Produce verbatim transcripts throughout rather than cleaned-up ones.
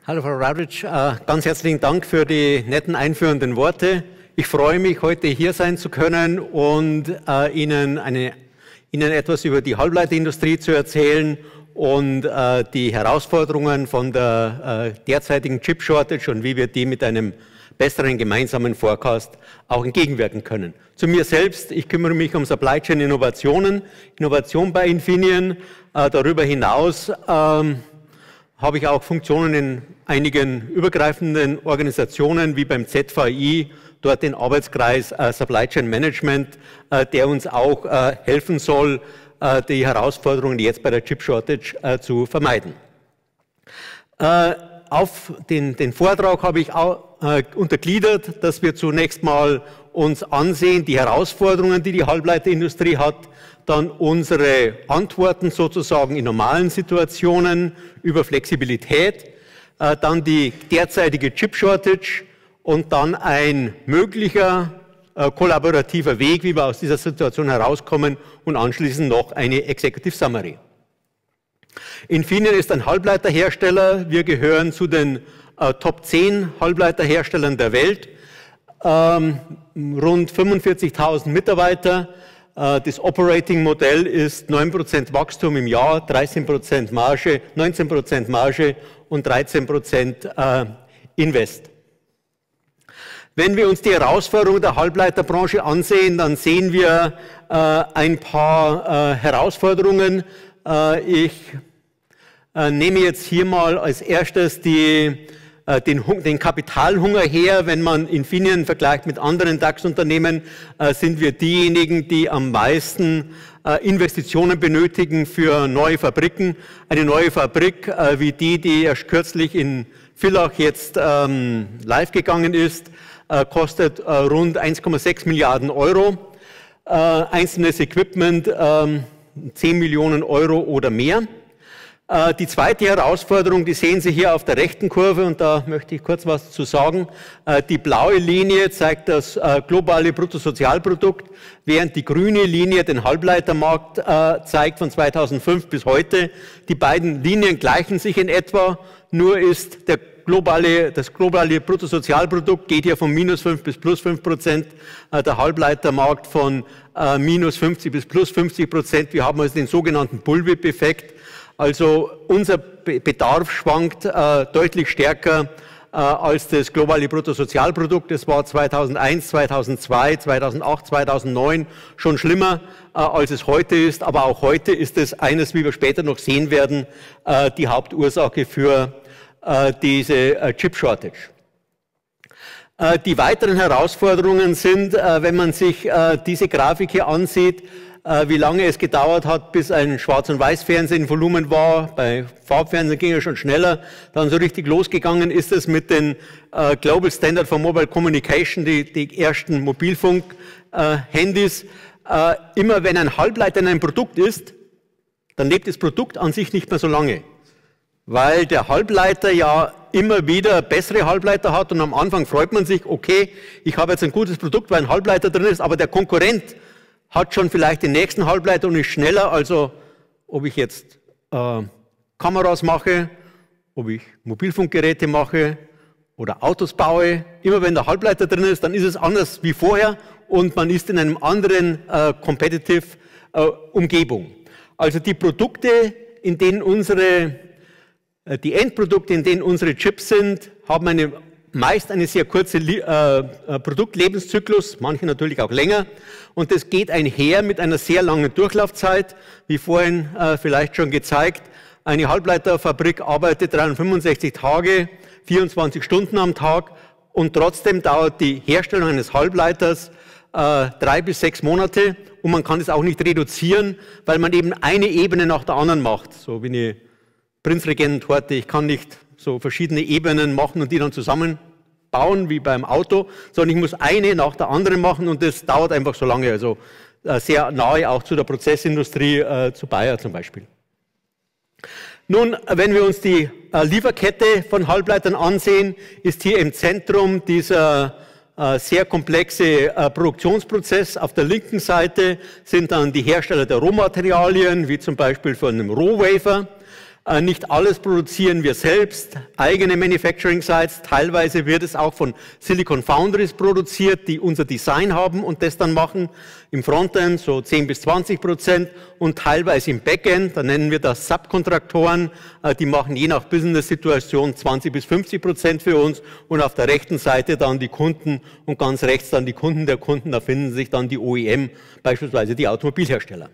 Hallo Frau Ravitch, ganz herzlichen Dank für die netten einführenden Worte. Ich freue mich, heute hier sein zu können und äh, Ihnen, eine, Ihnen etwas über die Halbleiterindustrie zu erzählen und äh, die Herausforderungen von der äh, derzeitigen Chip-Shortage und wie wir die mit einem besseren gemeinsamen Forecast auch entgegenwirken können. Zu mir selbst, ich kümmere mich um Supply Chain Innovationen, Innovation bei Infineon. Äh, darüber hinaus ähm, habe ich auch Funktionen in einigen übergreifenden Organisationen wie beim Z V I, dort den Arbeitskreis äh, Supply Chain Management, äh, der uns auch äh, helfen soll, äh, die Herausforderungen jetzt bei der Chip Shortage äh, zu vermeiden. Äh, auf den, den Vortrag habe ich auch äh, untergliedert, dass wir zunächst mal uns ansehen, die Herausforderungen, die die Halbleiterindustrie hat, dann unsere Antworten sozusagen in normalen Situationen über Flexibilität, äh, dann die derzeitige Chip-Shortage und dann ein möglicher äh, kollaborativer Weg, wie wir aus dieser Situation herauskommen und anschließend noch eine Executive Summary. Infineon ist ein Halbleiterhersteller. Wir gehören zu den äh, Top zehn Halbleiterherstellern der Welt. Ähm, rund fünfundvierzigtausend Mitarbeiter. Das Operating-Modell ist neun Prozent Wachstum im Jahr, dreizehn Prozent Marge, neunzehn Prozent Marge und dreizehn Prozent äh, Invest. Wenn wir uns die Herausforderungen der Halbleiterbranche ansehen, dann sehen wir äh, ein paar äh, Herausforderungen. Äh, ich äh, nehme jetzt hier mal als erstes die Den, den Kapitalhunger her. Wenn man Infineon vergleicht mit anderen DAX-Unternehmen, äh, sind wir diejenigen, die am meisten äh, Investitionen benötigen für neue Fabriken. Eine neue Fabrik äh, wie die, die erst kürzlich in Villach jetzt ähm, live gegangen ist, äh, kostet äh, rund eins Komma sechs Milliarden Euro. Äh, einzelnes Equipment äh, zehn Millionen Euro oder mehr. Die zweite Herausforderung, die sehen Sie hier auf der rechten Kurve, und da möchte ich kurz was zu sagen. Die blaue Linie zeigt das globale Bruttosozialprodukt, während die grüne Linie den Halbleitermarkt zeigt von zweitausendfünf bis heute. Die beiden Linien gleichen sich in etwa, nur ist der globale, das globale Bruttosozialprodukt geht hier von minus fünf bis plus fünf Prozent, der Halbleitermarkt von minus fünfzig bis plus fünfzig Prozent. Wir haben also den sogenannten Bullwhip-Effekt. Also unser Bedarf schwankt äh, deutlich stärker äh, als das globale Bruttosozialprodukt. Es war zweitausendeins, zweitausendzwei, zweitausendacht, zweitausendneun schon schlimmer, äh, als es heute ist. Aber auch heute ist es eines, wie wir später noch sehen werden, äh, die Hauptursache für äh, diese äh, Chip-Shortage. Äh, die weiteren Herausforderungen sind, äh, wenn man sich äh, diese Grafik hier ansieht, wie lange es gedauert hat, bis ein Schwarz- und Weiß-Fernsehen in Volumen war. Bei Farbfernsehen ging es schon schneller. Dann so richtig losgegangen ist es mit den äh, Global Standard for Mobile Communication, die, die ersten Mobilfunk-Handys. Äh, immer wenn ein Halbleiter in einem Produkt ist, dann lebt das Produkt an sich nicht mehr so lange. Weil der Halbleiter ja immer wieder bessere Halbleiter hat und am Anfang freut man sich, okay, ich habe jetzt ein gutes Produkt, weil ein Halbleiter drin ist, aber der Konkurrent hat schon vielleicht den nächsten Halbleiter und ist schneller. Also ob ich jetzt äh, Kameras mache, ob ich Mobilfunkgeräte mache oder Autos baue, immer wenn der Halbleiter drin ist, dann ist es anders wie vorher und man ist in einem anderen äh, competitive äh, Umgebung. Also die Produkte, in denen unsere, äh, die Endprodukte, in denen unsere Chips sind, haben eine meist eine sehr kurze äh, Produktlebenszyklus, manche natürlich auch länger. Und das geht einher mit einer sehr langen Durchlaufzeit, wie vorhin äh, vielleicht schon gezeigt. Eine Halbleiterfabrik arbeitet dreihundertfünfundsechzig Tage, vierundzwanzig Stunden am Tag und trotzdem dauert die Herstellung eines Halbleiters äh, drei bis sechs Monate und man kann es auch nicht reduzieren, weil man eben eine Ebene nach der anderen macht. So wie eine Prinzregententorte, ich kann nicht so verschiedene Ebenen machen und die dann zusammenbauen wie beim Auto, sondern ich muss eine nach der anderen machen und das dauert einfach so lange. Also äh, sehr nahe auch zu der Prozessindustrie, äh, zu Bayer zum Beispiel. Nun, wenn wir uns die äh, Lieferkette von Halbleitern ansehen, ist hier im Zentrum dieser äh, sehr komplexe äh, Produktionsprozess. Auf der linken Seite sind dann die Hersteller der Rohmaterialien, wie zum Beispiel von einem Rohwafer. Nicht alles produzieren wir selbst, eigene Manufacturing Sites, teilweise wird es auch von Silicon Foundries produziert, die unser Design haben und das dann machen. Im Frontend so zehn bis zwanzig Prozent und teilweise im Backend, da nennen wir das Subkontraktoren, die machen je nach Business-Situation zwanzig bis fünfzig Prozent für uns und auf der rechten Seite dann die Kunden und ganz rechts dann die Kunden der Kunden, da finden sich dann die O E M, beispielsweise die Automobilhersteller.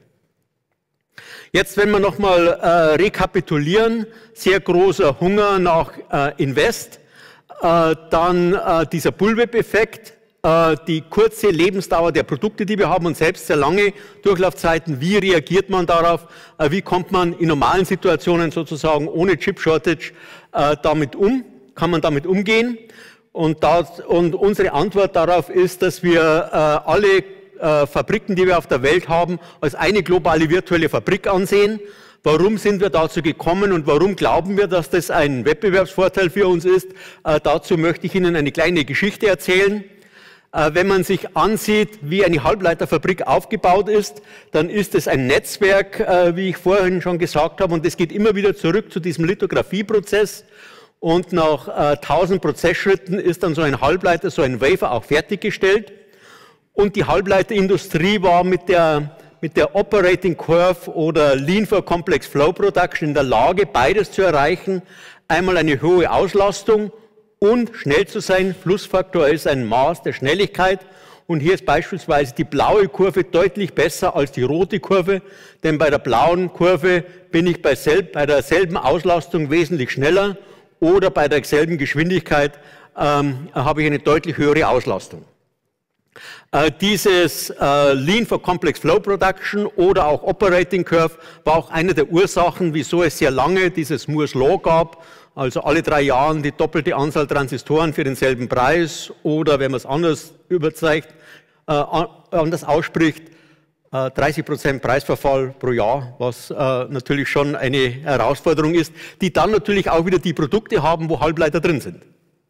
Jetzt, wenn wir nochmal äh, rekapitulieren, sehr großer Hunger nach äh, Invest, äh, dann äh, dieser Bullwhip-Effekt, äh, die kurze Lebensdauer der Produkte, die wir haben und selbst sehr lange Durchlaufzeiten, wie reagiert man darauf, äh, wie kommt man in normalen Situationen sozusagen ohne Chip-Shortage äh, damit um, kann man damit umgehen? Und, das, und unsere Antwort darauf ist, dass wir äh, alle Fabriken, die wir auf der Welt haben, als eine globale virtuelle Fabrik ansehen. Warum sind wir dazu gekommen und warum glauben wir, dass das ein Wettbewerbsvorteil für uns ist? Äh, dazu möchte ich Ihnen eine kleine Geschichte erzählen. Äh, wenn man sich ansieht, wie eine Halbleiterfabrik aufgebaut ist, dann ist es ein Netzwerk, äh, wie ich vorhin schon gesagt habe, und es geht immer wieder zurück zu diesem Lithografieprozess. Und nach äh, tausend Prozessschritten ist dann so ein Halbleiter, so ein Wafer auch fertiggestellt. Und die Halbleiterindustrie war mit der, mit der Operating Curve oder Lean for Complex Flow Production in der Lage, beides zu erreichen. Einmal eine hohe Auslastung und schnell zu sein. Flussfaktor ist ein Maß der Schnelligkeit. Und hier ist beispielsweise die blaue Kurve deutlich besser als die rote Kurve. Denn bei der blauen Kurve bin ich bei, selb, bei derselben Auslastung wesentlich schneller oder bei derselben Geschwindigkeit ähm, habe ich eine deutlich höhere Auslastung. Äh, dieses äh, Lean for Complex Flow Production oder auch Operating Curve war auch eine der Ursachen, wieso es sehr lange dieses Moore's Law gab, also alle drei Jahre die doppelte Anzahl Transistoren für denselben Preis oder, wenn man es anders überzeigt, äh, anders ausspricht, äh, dreißig Prozent Preisverfall pro Jahr, was äh, natürlich schon eine Herausforderung ist, die dann natürlich auch wieder die Produkte haben, wo Halbleiter drin sind.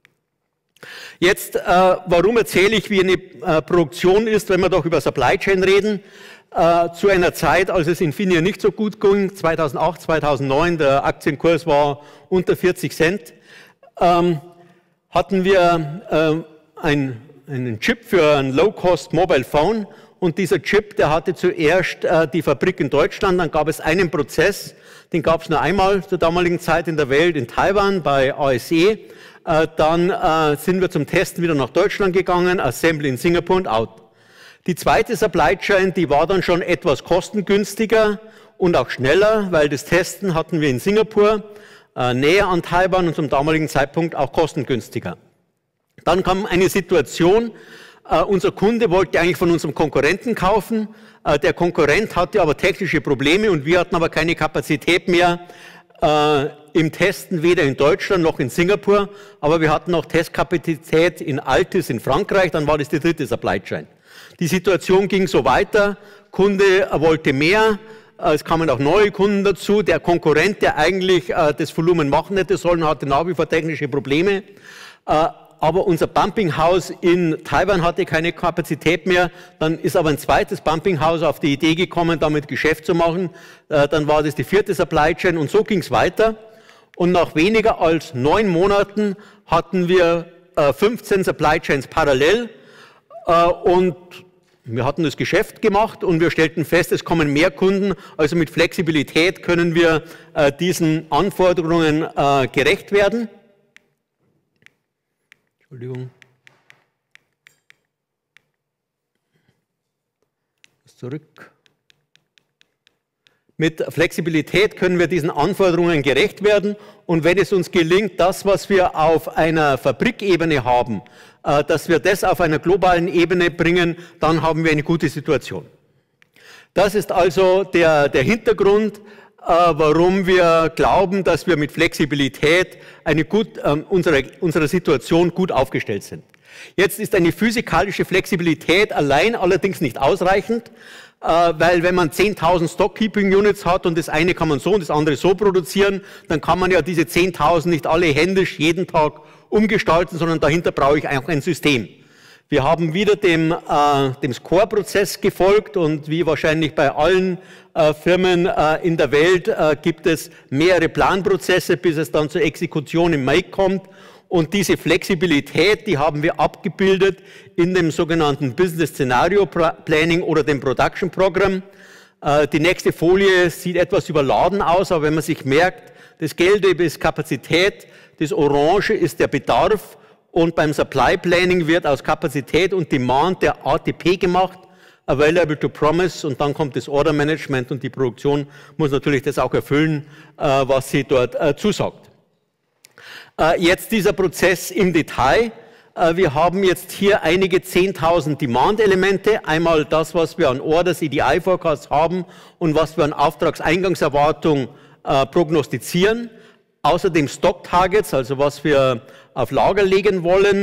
Jetzt, äh, warum erzähle ich, wie eine äh, Produktion ist, wenn wir doch über Supply Chain reden? Äh, zu einer Zeit, als es Infineon nicht so gut ging, zweitausendacht, zweitausendneun, der Aktienkurs war unter vierzig Cent, ähm, hatten wir äh, ein, einen Chip für ein Low-Cost Mobile Phone und dieser Chip, der hatte zuerst äh, die Fabrik in Deutschland, dann gab es einen Prozess, den gab es nur einmal zur damaligen Zeit in der Welt, in Taiwan bei A S E. Dann äh, sind wir zum Testen wieder nach Deutschland gegangen, Assembly in Singapur und out. Die zweite Supply Chain, die war dann schon etwas kostengünstiger und auch schneller, weil das Testen hatten wir in Singapur, äh, näher an Taiwan und zum damaligen Zeitpunkt auch kostengünstiger. Dann kam eine Situation, äh, unser Kunde wollte eigentlich von unserem Konkurrenten kaufen, äh, der Konkurrent hatte aber technische Probleme und wir hatten aber keine Kapazität mehr, äh, im Testen weder in Deutschland noch in Singapur, aber wir hatten noch Testkapazität in Altis in Frankreich, dann war das die dritte Supply Chain. Die Situation ging so weiter, Kunde wollte mehr, es kamen auch neue Kunden dazu, der Konkurrent, der eigentlich äh, das Volumen machen hätte sollen, hatte nach wie vor technische Probleme, äh, aber unser Bumpinghaus in Taiwan hatte keine Kapazität mehr, dann ist aber ein zweites Bumpinghaus auf die Idee gekommen, damit Geschäft zu machen, äh, dann war das die vierte Supply Chain und so ging es weiter. Und nach weniger als neun Monaten hatten wir äh, fünfzehn Supply Chains parallel äh, und wir hatten das Geschäft gemacht und wir stellten fest, es kommen mehr Kunden, also mit Flexibilität können wir äh, diesen Anforderungen äh, gerecht werden. Entschuldigung. Zurück. Mit Flexibilität können wir diesen Anforderungen gerecht werden und wenn es uns gelingt, das, was wir auf einer Fabrikebene haben, äh, dass wir das auf einer globalen Ebene bringen, dann haben wir eine gute Situation. Das ist also der, der Hintergrund, äh, warum wir glauben, dass wir mit Flexibilität eine gut, äh, unsere, unserer Situation gut aufgestellt sind. Jetzt ist eine physikalische Flexibilität allein allerdings nicht ausreichend, äh, weil wenn man zehntausend Stock-Keeping-Units hat und das eine kann man so und das andere so produzieren, dann kann man ja diese zehntausend nicht alle händisch jeden Tag umgestalten, sondern dahinter brauche ich auch ein System. Wir haben wieder dem, äh, dem Score-Prozess gefolgt und wie wahrscheinlich bei allen äh, Firmen äh, in der Welt äh, gibt es mehrere Planprozesse, bis es dann zur Exekution im Make kommt. Und diese Flexibilität, die haben wir abgebildet in dem sogenannten Business Scenario Planning oder dem Production Program. Äh, die nächste Folie sieht etwas überladen aus, aber wenn man sich merkt, das Gelbe ist Kapazität, das Orange ist der Bedarf. Und beim Supply Planning wird aus Kapazität und Demand der A T P gemacht, Available to Promise, und dann kommt das Order Management und die Produktion muss natürlich das auch erfüllen, äh, was sie dort äh, zusagt. Äh, jetzt dieser Prozess im Detail. Äh, wir haben jetzt hier einige zehntausend Demand-Elemente. Einmal das, was wir an Orders, E D I-Forecasts haben und was wir an Auftragseingangserwartung äh, prognostizieren. Außerdem Stock-Targets, also was wir auf Lager legen wollen.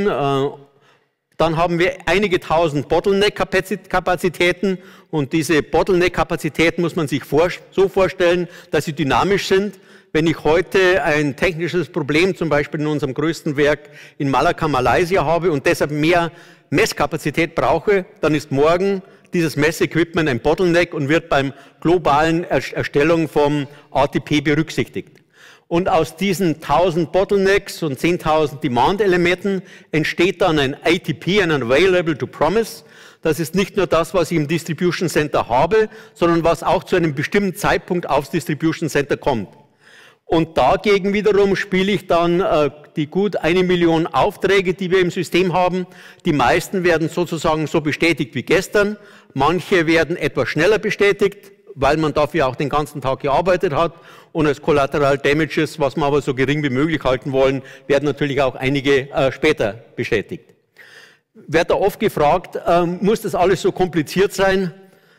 Dann haben wir einige tausend Bottleneck-Kapazitäten und diese Bottleneck-Kapazitäten muss man sich so vorstellen, dass sie dynamisch sind. Wenn ich heute ein technisches Problem zum Beispiel in unserem größten Werk in Malacca, Malaysia habe und deshalb mehr Messkapazität brauche, dann ist morgen dieses Messequipment ein Bottleneck und wird beim globalen Erstellung vom A T P berücksichtigt. Und aus diesen tausend Bottlenecks und zehntausend Demand-Elementen entsteht dann ein A T P, ein Available to Promise. Das ist nicht nur das, was ich im Distribution Center habe, sondern was auch zu einem bestimmten Zeitpunkt aufs Distribution Center kommt. Und dagegen wiederum spiele ich dann äh, die gut eine Million Aufträge, die wir im System haben. Die meisten werden sozusagen so bestätigt wie gestern. Manche werden etwas schneller bestätigt, weil man dafür auch den ganzen Tag gearbeitet hat. Und als Collateral Damages, was wir aber so gering wie möglich halten wollen, werden natürlich auch einige äh, später bestätigt. Wird da oft gefragt, äh, muss das alles so kompliziert sein?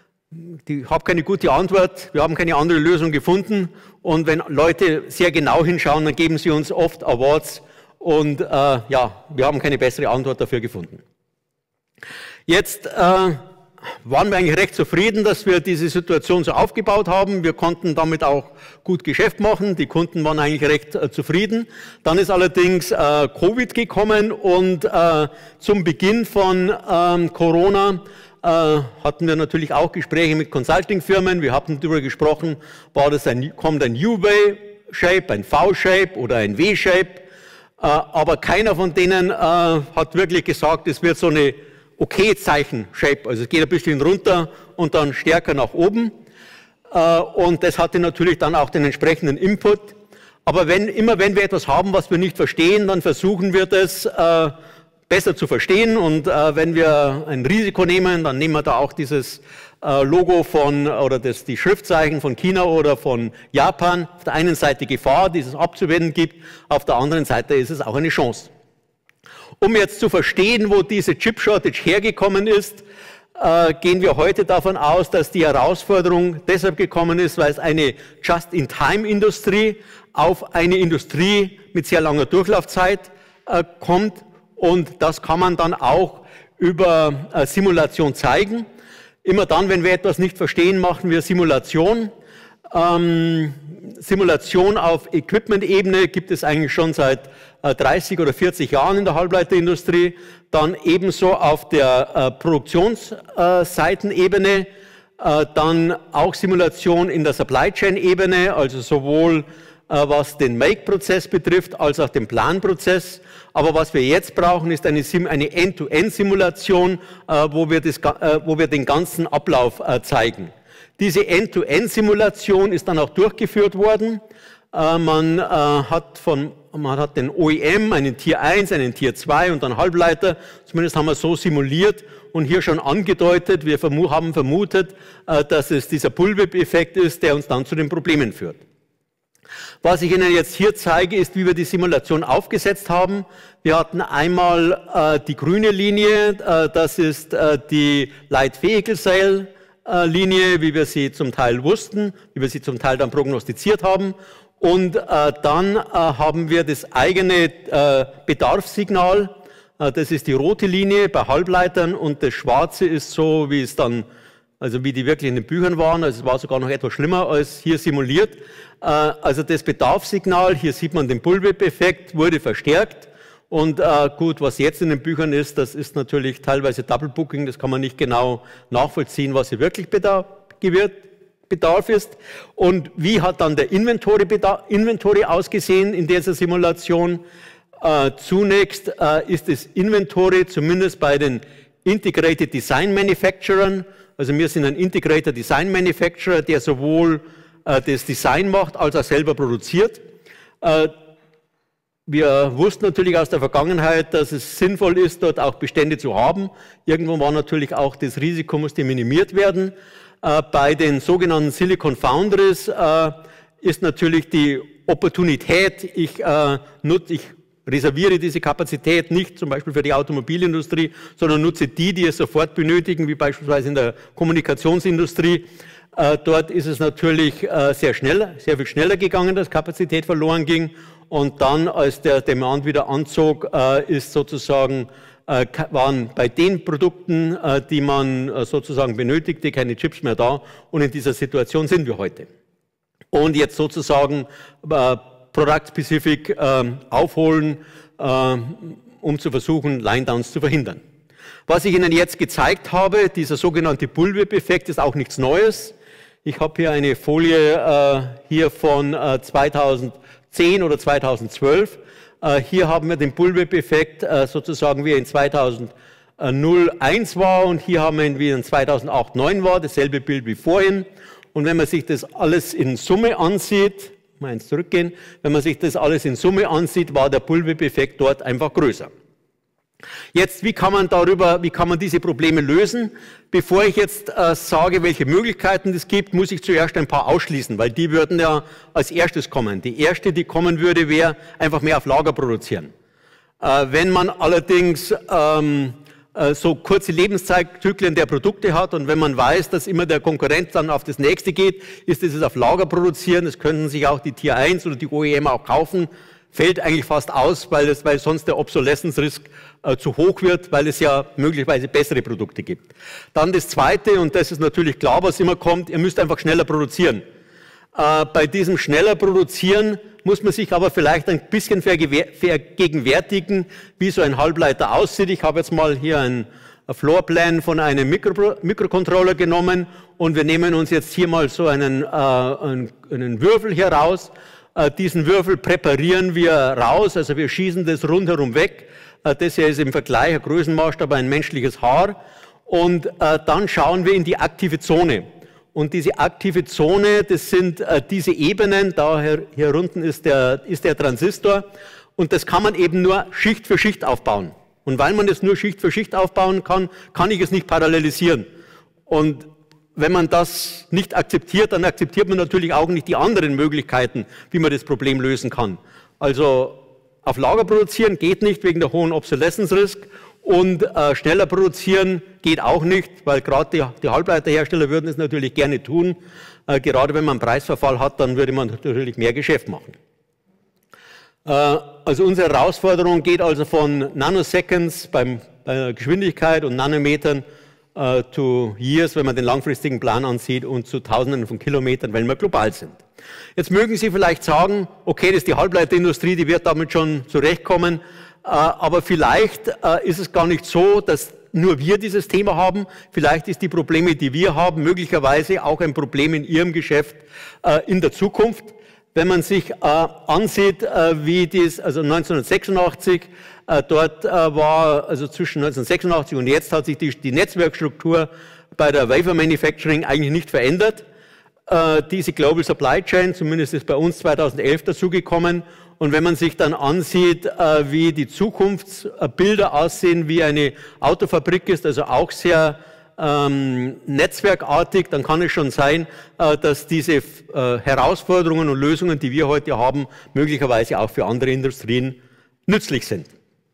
Ich habe keine gute Antwort, wir haben keine andere Lösung gefunden. Und wenn Leute sehr genau hinschauen, dann geben sie uns oft Awards. Und äh, ja, wir haben keine bessere Antwort dafür gefunden. Jetzt äh, waren wir eigentlich recht zufrieden, dass wir diese Situation so aufgebaut haben. Wir konnten damit auch gut Geschäft machen. Die Kunden waren eigentlich recht äh, zufrieden. Dann ist allerdings äh, Covid gekommen und äh, zum Beginn von ähm, Corona äh, hatten wir natürlich auch Gespräche mit Consulting-Firmen. Wir hatten darüber gesprochen, war das ein, kommt ein U-Shape, ein V-Shape oder ein W-Shape. Äh, aber keiner von denen äh, hat wirklich gesagt, es wird so eine Okay-Zeichen-Shape, also es geht ein bisschen runter und dann stärker nach oben. Und das hatte natürlich dann auch den entsprechenden Input. Aber wenn, immer wenn wir etwas haben, was wir nicht verstehen, dann versuchen wir das äh, besser zu verstehen. Und äh, wenn wir ein Risiko nehmen, dann nehmen wir da auch dieses äh, Logo von, oder das, die Schriftzeichen von China oder von Japan. Auf der einen Seite Gefahr, die es abzuwenden gibt, auf der anderen Seite ist es auch eine Chance. Um jetzt zu verstehen, wo diese Chip-Shortage hergekommen ist, äh, gehen wir heute davon aus, dass die Herausforderung deshalb gekommen ist, weil es eine Just-in-Time-Industrie auf eine Industrie mit sehr langer Durchlaufzeit äh, kommt. Und das kann man dann auch über äh, Simulation zeigen. Immer dann, wenn wir etwas nicht verstehen, machen wir Simulation. Ähm, Simulation auf Equipment-Ebene gibt es eigentlich schon seit äh, dreißig oder vierzig Jahren in der Halbleiterindustrie. Dann ebenso auf der äh, Produktionsseitenebene, äh, dann auch Simulation in der Supply Chain-Ebene, also sowohl äh, was den Make-Prozess betrifft, als auch den Planprozess. Aber was wir jetzt brauchen, ist eine, Sim eine End-to-End-Simulation, äh, wo, wir das, äh, wo wir den ganzen Ablauf äh, zeigen. Diese End-to-End-Simulation ist dann auch durchgeführt worden. Äh, man, äh, hat von, man hat den O E M, einen Tier eins, einen Tier zwei und dann Halbleiter. Zumindest haben wir so simuliert und hier schon angedeutet, wir vermu haben vermutet, äh, dass es dieser Bullwhip-Effekt ist, der uns dann zu den Problemen führt. Was ich Ihnen jetzt hier zeige, ist, wie wir die Simulation aufgesetzt haben. Wir hatten einmal äh, die grüne Linie, äh, das ist äh, die Light Vehicle Sale Linie, wie wir sie zum Teil wussten, wie wir sie zum Teil dann prognostiziert haben. Und äh, dann äh, haben wir das eigene äh, Bedarfssignal. Äh, das ist die rote Linie bei Halbleitern und das schwarze ist so, wie es dann, also wie die wirklich in den Büchern waren. Also es war sogar noch etwas schlimmer als hier simuliert. Äh, also das Bedarfssignal, hier sieht man den Bullwhip-Effekt, wurde verstärkt. Und äh, gut, was jetzt in den Büchern ist, das ist natürlich teilweise Double Booking, das kann man nicht genau nachvollziehen, was hier wirklich Bedarf, Bedarf ist. Und wie hat dann der Inventory, Bedarf, Inventory ausgesehen in dieser Simulation? Äh, zunächst äh, ist das Inventory zumindest bei den Integrated Design Manufacturern, also wir sind ein Integrated Design Manufacturer, der sowohl äh, das Design macht, als auch selber produziert. Äh, Wir wussten natürlich aus der Vergangenheit, dass es sinnvoll ist, dort auch Bestände zu haben. Irgendwo war natürlich auch das Risiko, musste minimiert werden. Äh, bei den sogenannten Silicon Foundries äh, ist natürlich die Opportunität, ich, äh, nutze, ich reserviere diese Kapazität nicht zum Beispiel für die Automobilindustrie, sondern nutze die, die es sofort benötigen, wie beispielsweise in der Kommunikationsindustrie. Äh, dort ist es natürlich äh, sehr schnell, sehr viel schneller gegangen, dass Kapazität verloren ging. Und dann, als der Demand wieder anzog, äh, ist sozusagen, äh, waren bei den Produkten, äh, die man äh, sozusagen benötigte, keine Chips mehr da. Und in dieser Situation sind wir heute. Und jetzt sozusagen äh, Product-Specific äh, aufholen, äh, um zu versuchen, Line-Downs zu verhindern. Was ich Ihnen jetzt gezeigt habe, dieser sogenannte Bullwhip-Effekt, ist auch nichts Neues. Ich habe hier eine Folie äh, hier von äh, zweitausendzehn oder zweitausendzwölf. Äh, hier haben wir den Bullwhip-Effekt, äh, sozusagen wie er in zweitausendeins war, und hier haben wir ihn, wie er in zweitausendacht neun war, dasselbe Bild wie vorhin. Und wenn man sich das alles in Summe ansieht, mal eins zurückgehen, wenn man sich das alles in Summe ansieht, war der Bullwhip-Effekt dort einfach größer. Jetzt, wie kann man darüber, wie kann man diese Probleme lösen? Bevor ich jetzt äh, sage, welche Möglichkeiten es gibt, muss ich zuerst ein paar ausschließen, weil die würden ja als erstes kommen. Die erste, die kommen würde, wäre einfach mehr auf Lager produzieren. Äh, wenn man allerdings ähm, äh, so kurze Lebenszyklen der Produkte hat und wenn man weiß, dass immer der Konkurrent dann auf das nächste geht, ist es auf Lager produzieren. Das könnten sich auch die Tier eins oder die O E M auch kaufen. Fällt eigentlich fast aus, weil, es, weil sonst der Obsolescence-Risk äh, zu hoch wird, weil es ja möglicherweise bessere Produkte gibt. Dann das Zweite, und das ist natürlich klar, was immer kommt, ihr müsst einfach schneller produzieren. Äh, bei diesem schneller Produzieren muss man sich aber vielleicht ein bisschen vergegenwärtigen, wie so ein Halbleiter aussieht. Ich habe jetzt mal hier einen Floorplan von einem Mikro Mikrocontroller genommen und wir nehmen uns jetzt hier mal so einen, äh, einen, einen Würfel hier raus. Diesen Würfel präparieren wir raus, also wir schießen das rundherum weg. Das hier ist im Vergleich ein Größenmaßstab ein menschliches Haar. Und dann schauen wir in die aktive Zone. Und diese aktive Zone, das sind diese Ebenen, da hier, hier unten ist der, ist der Transistor. Und das kann man eben nur Schicht für Schicht aufbauen. Und weil man das nur Schicht für Schicht aufbauen kann, kann ich es nicht parallelisieren. Und wenn man das nicht akzeptiert, dann akzeptiert man natürlich auch nicht die anderen Möglichkeiten, wie man das Problem lösen kann. Also auf Lager produzieren geht nicht wegen der hohen Obsolescence-Risk und äh, schneller produzieren geht auch nicht, weil gerade die, die Halbleiterhersteller würden es natürlich gerne tun. Äh, gerade wenn man einen Preisverfall hat, dann würde man natürlich mehr Geschäft machen. Äh, also unsere Herausforderung geht also von Nanoseconds beim, bei der Geschwindigkeit und Nanometern Uh, to years, wenn man den langfristigen Plan ansieht, und zu Tausenden von Kilometern, wenn wir global sind. Jetzt mögen Sie vielleicht sagen, okay, das ist die Halbleiterindustrie, die wird damit schon zurechtkommen, uh, aber vielleicht uh, ist es gar nicht so, dass nur wir dieses Thema haben. Vielleicht ist die Probleme, die wir haben, möglicherweise auch ein Problem in Ihrem Geschäft uh, in der Zukunft. Wenn man sich äh, ansieht, äh, wie dies, also neunzehnhundertsechsundachtzig, äh, dort äh, war, also zwischen neunzehnhundertsechsundachtzig und jetzt hat sich die, die Netzwerkstruktur bei der Wafer Manufacturing eigentlich nicht verändert. Äh, diese Global Supply Chain, zumindest ist bei uns zweitausendelf dazugekommen. Und wenn man sich dann ansieht, äh, wie die Zukunftsbilder aussehen, wie eine Autofabrik ist, also auch sehr Ähm, netzwerkartig, dann kann es schon sein, äh, dass diese äh, Herausforderungen und Lösungen, die wir heute haben, möglicherweise auch für andere Industrien nützlich sind.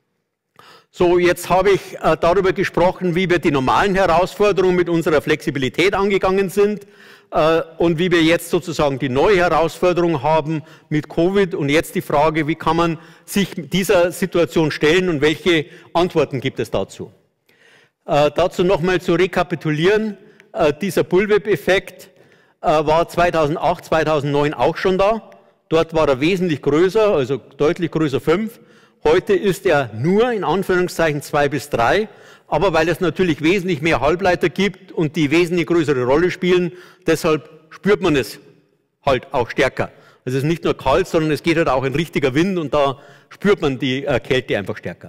So, jetzt habe ich äh, darüber gesprochen, wie wir die normalen Herausforderungen mit unserer Flexibilität angegangen sind äh, und wie wir jetzt sozusagen die neue Herausforderung haben mit Covid, und jetzt die Frage, wie kann man sich dieser Situation stellen und welche Antworten gibt es dazu? Äh, dazu nochmal zu rekapitulieren, äh, dieser Bullwhip-Effekt äh, war zweitausendacht, zweitausendneun auch schon da. Dort war er wesentlich größer, also deutlich größer fünf. Heute ist er nur in Anführungszeichen zwei bis drei, aber weil es natürlich wesentlich mehr Halbleiter gibt und die wesentlich größere Rolle spielen, deshalb spürt man es halt auch stärker. Also es ist nicht nur kalt, sondern es geht halt auch ein richtiger Wind und da spürt man die äh, Kälte einfach stärker.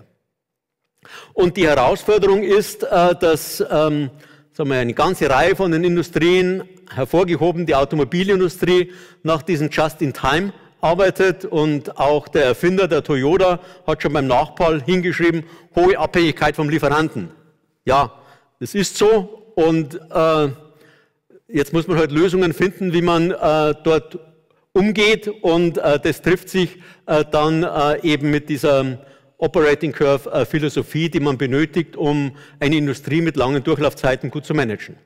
Und die Herausforderung ist, äh, dass ähm, sagen wir, eine ganze Reihe von den Industrien, hervorgehoben die Automobilindustrie, nach diesem Just-in-Time arbeitet und auch der Erfinder, der Toyota, hat schon beim Nachbau hingeschrieben, hohe Abhängigkeit vom Lieferanten. Ja, das ist so und äh, jetzt muss man halt Lösungen finden, wie man äh, dort umgeht und äh, das trifft sich äh, dann äh, eben mit dieser Operating Curve äh, Philosophie, die man benötigt, um eine Industrie mit langen Durchlaufzeiten gut zu managen.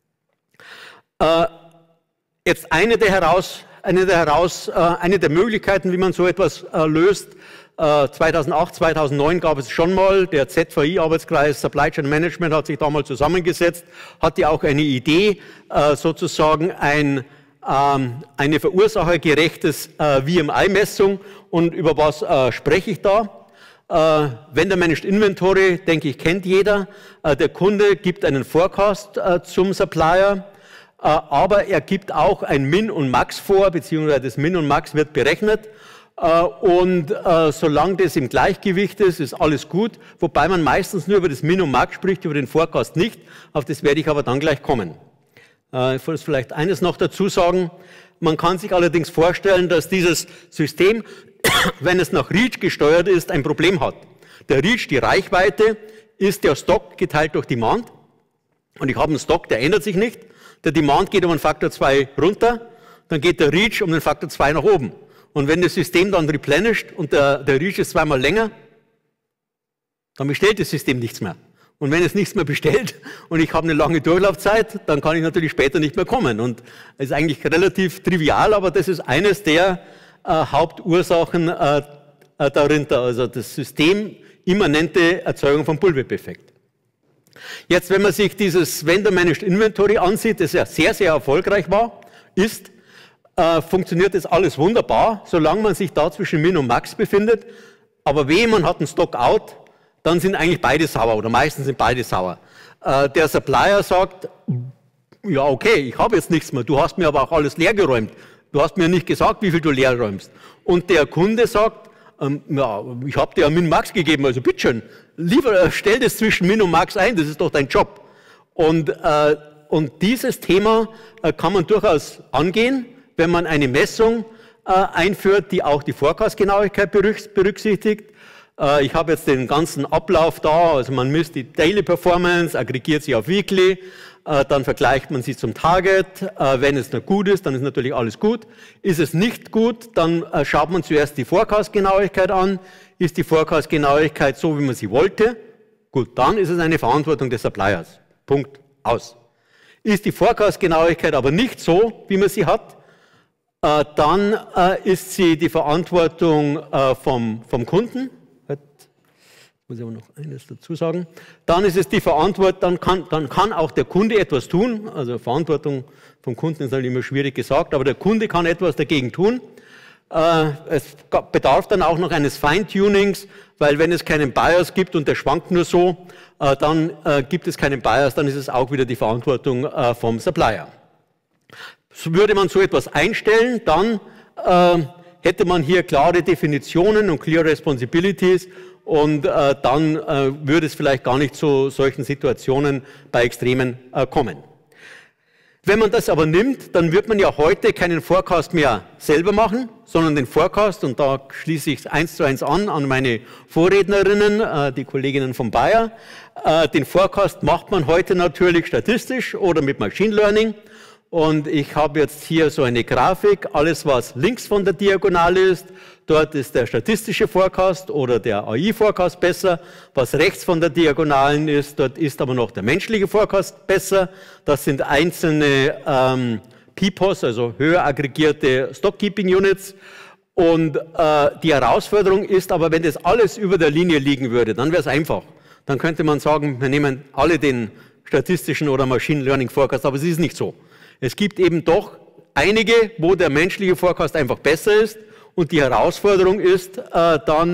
Äh, jetzt eine der, heraus, eine, der heraus, äh, eine der Möglichkeiten, wie man so etwas äh, löst, äh, zweitausendacht, zweitausendneun gab es schon mal, der Z V I-Arbeitskreis Supply Chain Management hat sich damals zusammengesetzt, hatte auch eine Idee, äh, sozusagen ein eine verursachergerechtes äh, V M I-Messung. Und über was äh, spreche ich da? Äh, Vendor Managed Inventory, denke ich, kennt jeder. Äh, der Kunde gibt einen Forecast äh, zum Supplier, äh, aber er gibt auch ein Min und Max vor, beziehungsweise das Min und Max wird berechnet. Äh, und äh, solange das im Gleichgewicht ist, ist alles gut, wobei man meistens nur über das Min und Max spricht, über den Forecast nicht. Auf das werde ich aber dann gleich kommen. Ich muss vielleicht eines noch dazu sagen. Man kann sich allerdings vorstellen, dass dieses System, wenn es nach Reach gesteuert ist, ein Problem hat. Der Reach, die Reichweite, ist der Stock geteilt durch Demand. Und ich habe einen Stock, der ändert sich nicht. Der Demand geht um einen Faktor zwei runter, dann geht der Reach um den Faktor zwei nach oben. Und wenn das System dann replenisht und der, der Reach ist zweimal länger, dann bestellt das System nichts mehr. Und wenn es nichts mehr bestellt und ich habe eine lange Durchlaufzeit, dann kann ich natürlich später nicht mehr kommen. Und es ist eigentlich relativ trivial, aber das ist eines der äh, Hauptursachen äh, äh, dahinter, also das systemimmanente Erzeugung von Bullwhip-Effekt. Jetzt, wenn man sich dieses Vendor Managed Inventory ansieht, das ja sehr, sehr erfolgreich war, ist, äh, funktioniert das alles wunderbar, solange man sich da zwischen Min und Max befindet. Aber wehe, man hat einen Stock-out, dann sind eigentlich beide sauer oder meistens sind beide sauer. Äh, der Supplier sagt, ja okay, ich habe jetzt nichts mehr, du hast mir aber auch alles leer geräumt. Du hast mir nicht gesagt, wie viel du leer räumst. Und der Kunde sagt, ähm, ja, ich habe dir ja Min Max gegeben, also bitteschön, lieber stell das zwischen Min und Max ein, das ist doch dein Job. Und, äh, und dieses Thema äh, kann man durchaus angehen, wenn man eine Messung äh, einführt, die auch die Forecast-Genauigkeit berücksichtigt. Ich habe jetzt den ganzen Ablauf da, also man misst die Daily Performance, aggregiert sie auf Weekly, dann vergleicht man sie zum Target. Wenn es noch gut ist, dann ist natürlich alles gut. Ist es nicht gut, dann schaut man zuerst die Forecast-Genauigkeit an. Ist die Forecast-Genauigkeit so, wie man sie wollte? Gut, dann ist es eine Verantwortung des Suppliers. Punkt, aus. Ist die Forecast-Genauigkeit aber nicht so, wie man sie hat, dann ist sie die Verantwortung vom, vom Kunden. Muss ich aber noch eines dazu sagen. Dann ist es die Verantwortung, dann kann, dann kann auch der Kunde etwas tun. Also Verantwortung vom Kunden ist halt immer schwierig gesagt, aber der Kunde kann etwas dagegen tun. Äh, es bedarf dann auch noch eines Feintunings, weil wenn es keinen Bias gibt und der schwankt nur so, äh, dann äh, gibt es keinen Bias, dann ist es auch wieder die Verantwortung äh, vom Supplier. So würde man so etwas einstellen, dann äh, hätte man hier klare Definitionen und clear responsibilities. Und äh, dann äh, würde es vielleicht gar nicht zu solchen Situationen bei Extremen äh, kommen. Wenn man das aber nimmt, dann wird man ja heute keinen Forecast mehr selber machen, sondern den Forecast, und da schließe ich eins zu eins an, an meine Vorrednerinnen, äh, die Kolleginnen von Bayer, äh, den Forecast macht man heute natürlich statistisch oder mit Machine Learning. Und ich habe jetzt hier so eine Grafik, alles was links von der Diagonale ist, dort ist der statistische Forecast oder der A I-Forecast besser. Was rechts von der Diagonalen ist, dort ist aber noch der menschliche Forecast besser. Das sind einzelne ähm, P P O S, also höher aggregierte Stockkeeping-Units. Und äh, die Herausforderung ist aber, wenn das alles über der Linie liegen würde, dann wäre es einfach. Dann könnte man sagen, wir nehmen alle den statistischen oder Machine Learning Forecast, aber es ist nicht so. Es gibt eben doch einige, wo der menschliche Forecast einfach besser ist und die Herausforderung ist, äh, dann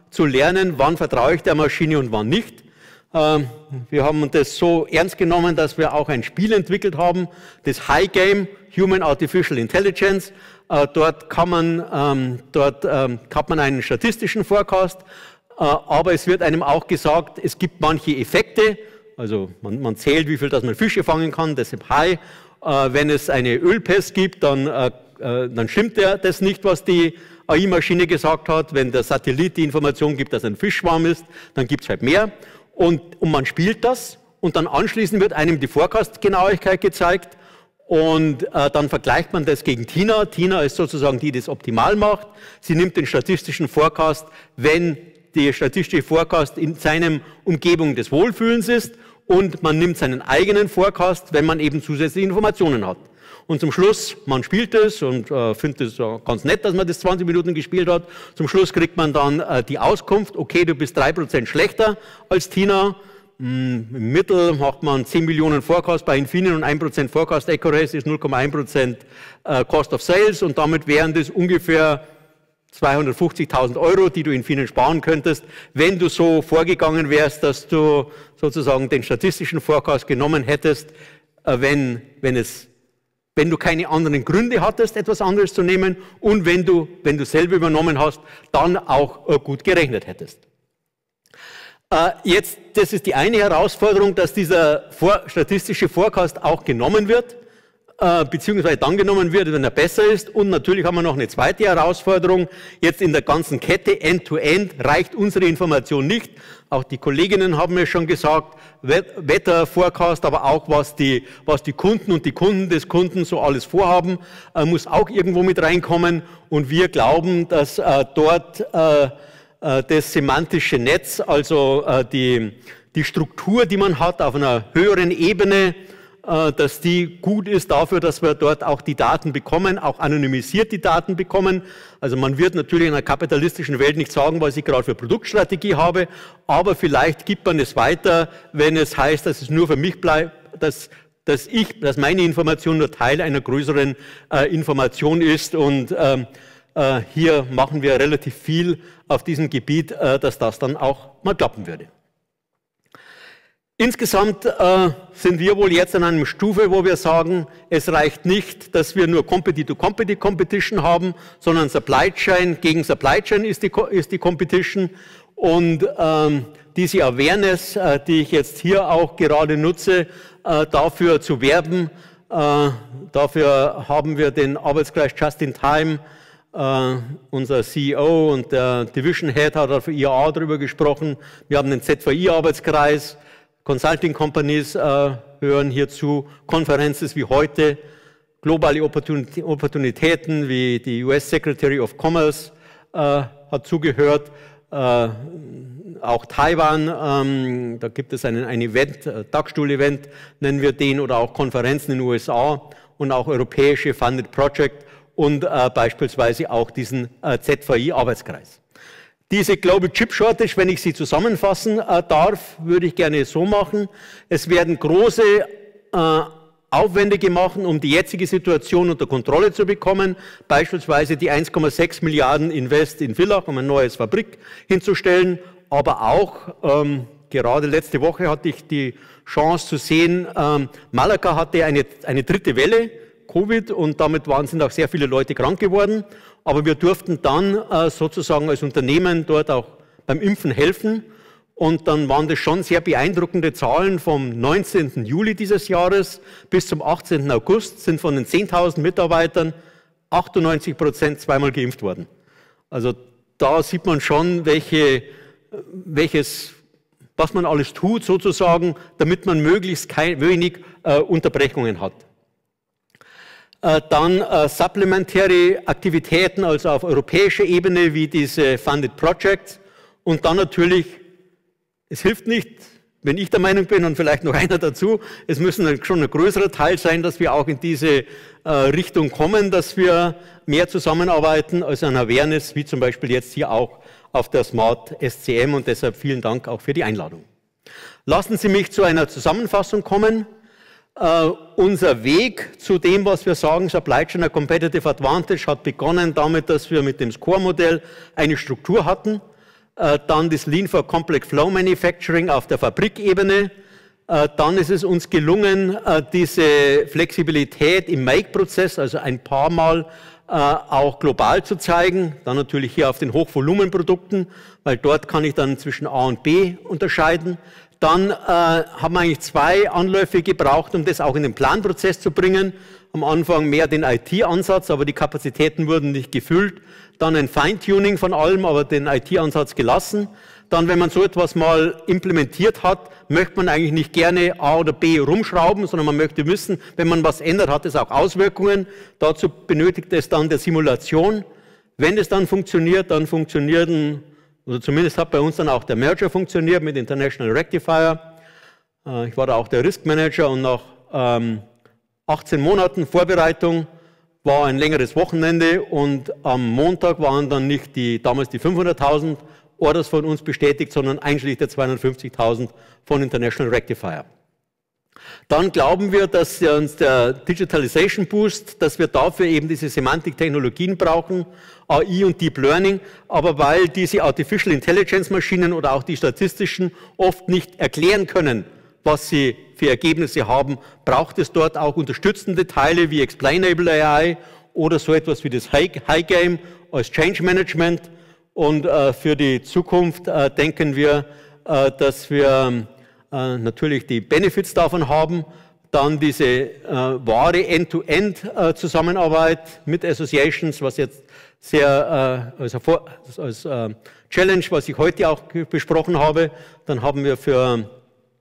zu lernen, wann vertraue ich der Maschine und wann nicht. Wir haben das so ernst genommen, dass wir auch ein Spiel entwickelt haben, das High Game, Human Artificial Intelligence. Dort kann man, dort hat man einen statistischen Forecast, aber es wird einem auch gesagt, es gibt manche Effekte, also man, man zählt, wie viel dass man Fische fangen kann, deshalb High. Wenn es eine Ölpest gibt, dann, dann stimmt das nicht, was die A I-Maschine gesagt hat. Wenn der Satellit die Information gibt, dass ein Fischschwarm ist, dann gibt es halt mehr. Und, und man spielt das und dann anschließend wird einem die Forecast-Genauigkeit gezeigt und äh, dann vergleicht man das gegen Tina. Tina ist sozusagen die, die das optimal macht. Sie nimmt den statistischen Forecast, wenn der statistische Forecast in seinem Umgebung des Wohlfühlens ist, und man nimmt seinen eigenen Forecast, wenn man eben zusätzliche Informationen hat. Und zum Schluss, man spielt es und äh, findet es äh, ganz nett, dass man das zwanzig Minuten gespielt hat. Zum Schluss kriegt man dann äh, die Auskunft, okay, du bist drei Prozent schlechter als Tina. Hm, im Mittel macht man zehn Millionen Forecast bei Infineon und ein Prozent Forecast Accuracy ist null Komma eins Prozent äh, Cost of Sales und damit wären das ungefähr zweihundertfünfzigtausend Euro, die du Infineon sparen könntest, wenn du so vorgegangen wärst, dass du sozusagen den statistischen Forecast genommen hättest, äh, wenn, wenn es wenn du keine anderen Gründe hattest, etwas anderes zu nehmen und wenn du, wenn du selber übernommen hast, dann auch äh, gut gerechnet hättest. Äh, jetzt, das ist die eine Herausforderung, dass dieser vor, statistische Forecast auch genommen wird, äh, beziehungsweise dann genommen wird, wenn er besser ist. Und natürlich haben wir noch eine zweite Herausforderung. Jetzt in der ganzen Kette, End-to-End, reicht unsere Information nicht. Auch die Kolleginnen haben mir schon gesagt, Wetterforecast, aber auch was die, was die Kunden und die Kunden des Kunden so alles vorhaben, äh, muss auch irgendwo mit reinkommen. Und wir glauben, dass äh, dort äh, äh, das semantische Netz, also äh, die, die Struktur, die man hat auf einer höheren Ebene, äh, dass die gut ist dafür, dass wir dort auch die Daten bekommen, auch anonymisiert die Daten bekommen. Also man wird natürlich in einer kapitalistischen Welt nicht sagen, was ich gerade für Produktstrategie habe, aber vielleicht gibt man es weiter, wenn es heißt, dass es nur für mich bleibt, dass, dass, ich, dass meine Information nur Teil einer größeren äh, Information ist. Und ähm, äh, hier machen wir relativ viel auf diesem Gebiet, äh, dass das dann auch mal klappen würde. Insgesamt äh, sind wir wohl jetzt an einer Stufe, wo wir sagen, es reicht nicht, dass wir nur Competition-to-Competition haben, sondern Supply Chain gegen Supply Chain ist die, ist die Competition. Und ähm, diese Awareness, äh, die ich jetzt hier auch gerade nutze, äh, dafür zu werben, äh, dafür haben wir den Arbeitskreis Just in Time, äh, unser C E O und der Division Head hat auf I A A darüber gesprochen. Wir haben den Z V I-Arbeitskreis. Consulting Companies äh, hören hierzu, Konferenzen wie heute, globale Opportunitäten wie die U S Secretary of Commerce äh, hat zugehört, äh, auch Taiwan, ähm, da gibt es einen, ein Event, äh, Dachstuhl-Event nennen wir den, oder auch Konferenzen in den U S A und auch europäische Funded Project und äh, beispielsweise auch diesen äh, Z V I-Arbeitskreis. Diese Global Chip Shortage, wenn ich sie zusammenfassen äh, darf, würde ich gerne so machen. Es werden große äh, Aufwände gemacht, um die jetzige Situation unter Kontrolle zu bekommen. Beispielsweise die eins Komma sechs Milliarden Invest in Villach, um eine neue Fabrik hinzustellen. Aber auch, ähm, gerade letzte Woche hatte ich die Chance zu sehen, ähm, Malaga hatte eine, eine dritte Welle, Covid, und damit waren, sind auch sehr viele Leute krank geworden. Aber wir durften dann äh, sozusagen als Unternehmen dort auch beim Impfen helfen. Und dann waren das schon sehr beeindruckende Zahlen. Vom neunzehnten Juli dieses Jahres bis zum achtzehnten August sind von den zehntausend Mitarbeitern achtundneunzig Prozent zweimal geimpft worden. Also da sieht man schon, welche, welches, was man alles tut sozusagen, damit man möglichst kein, wenig äh, Unterbrechungen hat. Dann äh, supplementäre Aktivitäten, also auf europäischer Ebene, wie diese Funded Projects. Und dann natürlich, es hilft nicht, wenn ich der Meinung bin und vielleicht noch einer dazu, es müssen schon ein größerer Teil sein, dass wir auch in diese äh, Richtung kommen, dass wir mehr zusammenarbeiten als an Awareness, wie zum Beispiel jetzt hier auch auf der Smart S C M. Und deshalb vielen Dank auch für die Einladung. Lassen Sie mich zu einer Zusammenfassung kommen. Uh, unser Weg zu dem, was wir sagen, Supply Chain a Competitive Advantage, hat begonnen damit, dass wir mit dem Score-Modell eine Struktur hatten. äh, dann das Lean for Complex Flow Manufacturing auf der Fabrikebene. Äh, dann ist es uns gelungen, äh, diese Flexibilität im Make-Prozess, also ein paar Mal äh, auch global zu zeigen. Dann natürlich hier auf den Hochvolumenprodukten, weil dort kann ich dann zwischen A und B unterscheiden. Dann äh, haben wir eigentlich zwei Anläufe gebraucht, um das auch in den Planprozess zu bringen. Am Anfang mehr den I T-Ansatz, aber die Kapazitäten wurden nicht gefüllt. Dann ein Feintuning von allem, aber den I T-Ansatz gelassen. Dann, wenn man so etwas mal implementiert hat, möchte man eigentlich nicht gerne A oder B rumschrauben, sondern man möchte wissen, wenn man was ändert, hat es auch Auswirkungen. Dazu benötigt es dann der Simulation. Wenn es dann funktioniert, dann funktionieren, oder zumindest hat bei uns dann auch der Merger funktioniert mit International Rectifier. Ich war da auch der Risk Manager und nach ähm, achtzehn Monaten Vorbereitung war ein längeres Wochenende und am Montag waren dann nicht die, damals die fünfhunderttausend Orders von uns bestätigt, sondern einschließlich der zweihundertfünfzigtausend von International Rectifier. Dann glauben wir, dass uns der Digitalization Boost, dass wir dafür eben diese Semantik-Technologien brauchen, A I und Deep Learning, aber weil diese Artificial Intelligence Maschinen oder auch die statistischen oft nicht erklären können, was sie für Ergebnisse haben, braucht es dort auch unterstützende Teile wie Explainable A I oder so etwas wie das High Game als Change Management. Und äh, für die Zukunft äh, denken wir, äh, dass wir äh, natürlich die Benefits davon haben, dann diese äh, wahre End-to-End-Zusammenarbeit äh, mit Associations, was jetzt sehr äh, als, als äh, Challenge, was ich heute auch besprochen habe. Dann haben wir für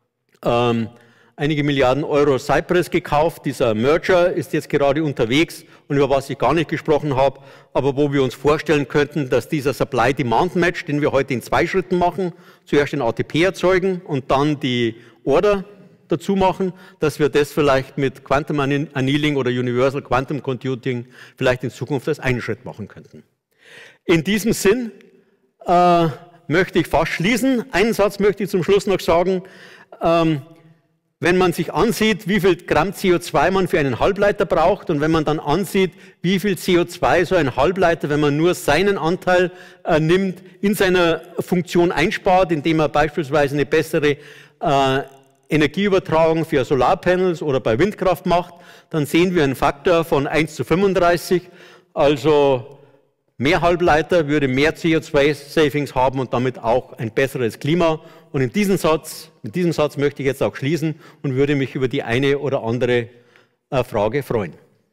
ähm, einige Milliarden Euro Cypress gekauft. Dieser Merger ist jetzt gerade unterwegs und über was ich gar nicht gesprochen habe, aber wo wir uns vorstellen könnten, dass dieser Supply-Demand-Match, den wir heute in zwei Schritten machen, zuerst den A T P erzeugen und dann die Order dazu machen, dass wir das vielleicht mit Quantum Annealing oder Universal Quantum Computing vielleicht in Zukunft als einen Schritt machen könnten. In diesem Sinn äh, möchte ich fast schließen. Einen Satz möchte ich zum Schluss noch sagen. Ähm, Wenn man sich ansieht, wie viel Gramm C O zwei man für einen Halbleiter braucht und wenn man dann ansieht, wie viel C O zwei so ein Halbleiter, wenn man nur seinen Anteil äh, nimmt, in seiner Funktion einspart, indem er beispielsweise eine bessere äh, Energieübertragung für Solarpanels oder bei Windkraft macht, dann sehen wir einen Faktor von eins zu fünfunddreißig. Also mehr Halbleiter würde mehr C O zwei Savings haben und damit auch ein besseres Klima. Und in diesem Satz, mit diesem Satz möchte ich jetzt auch schließen und würde mich über die eine oder andere äh, Frage freuen.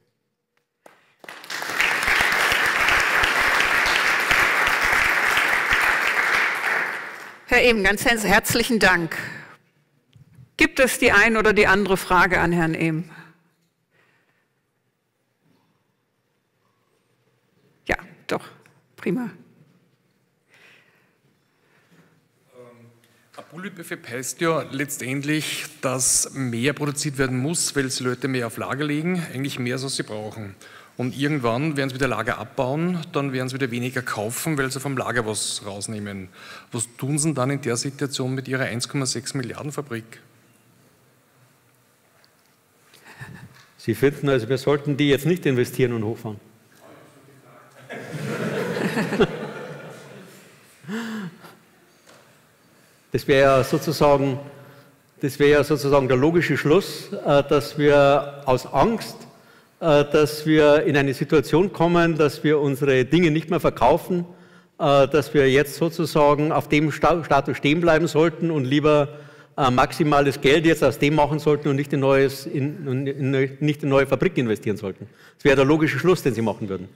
Herr Ehm, ganz herzlichen Dank. Gibt es die eine oder die andere Frage an Herrn Ehm? Ja, doch, prima. Bullwhip-Effekt heißt ja letztendlich, dass mehr produziert werden muss, weil die Leute mehr auf Lager legen, eigentlich mehr, als sie brauchen. Und irgendwann werden sie wieder Lager abbauen, dann werden sie wieder weniger kaufen, weil sie vom Lager was rausnehmen. Was tun sie dann in der Situation mit ihrer eins Komma sechs Milliarden Fabrik? Sie finden also, wir sollten die jetzt nicht investieren und hochfahren. Das wäre ja sozusagen, das wäre ja sozusagen der logische Schluss, dass wir aus Angst, dass wir in eine Situation kommen, dass wir unsere Dinge nicht mehr verkaufen, dass wir jetzt sozusagen auf dem Status stehen bleiben sollten und lieber maximales Geld jetzt aus dem machen sollten und nicht in, neues, in, in, nicht in neue Fabriken investieren sollten. Das wäre der logische Schluss, den Sie machen würden.